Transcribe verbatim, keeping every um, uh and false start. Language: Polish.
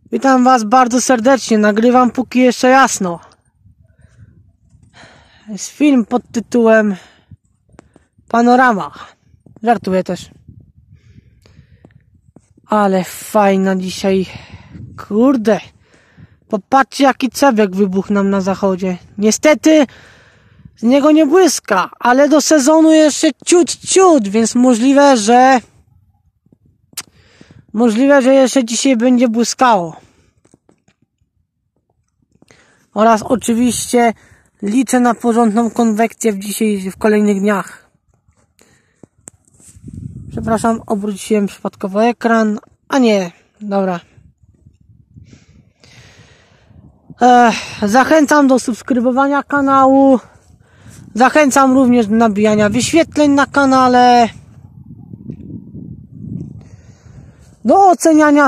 Witam Was bardzo serdecznie, nagrywam póki jeszcze jasno. Jest film pod tytułem Panorama. Żartuję też. Ale fajna dzisiaj. Kurde. Popatrzcie, jaki cebek wybuchł nam na zachodzie. Niestety z niego nie błyska, ale do sezonu jeszcze ciut ciut, więc możliwe, że możliwe, że jeszcze dzisiaj będzie błyskało. Oraz oczywiście liczę na porządną konwekcję w dzisiaj, w kolejnych dniach. Przepraszam, obróciłem przypadkowo ekran. A nie, dobra. Ech, zachęcam do subskrybowania kanału. Zachęcam również do nabijania wyświetleń na kanale. Do oceniania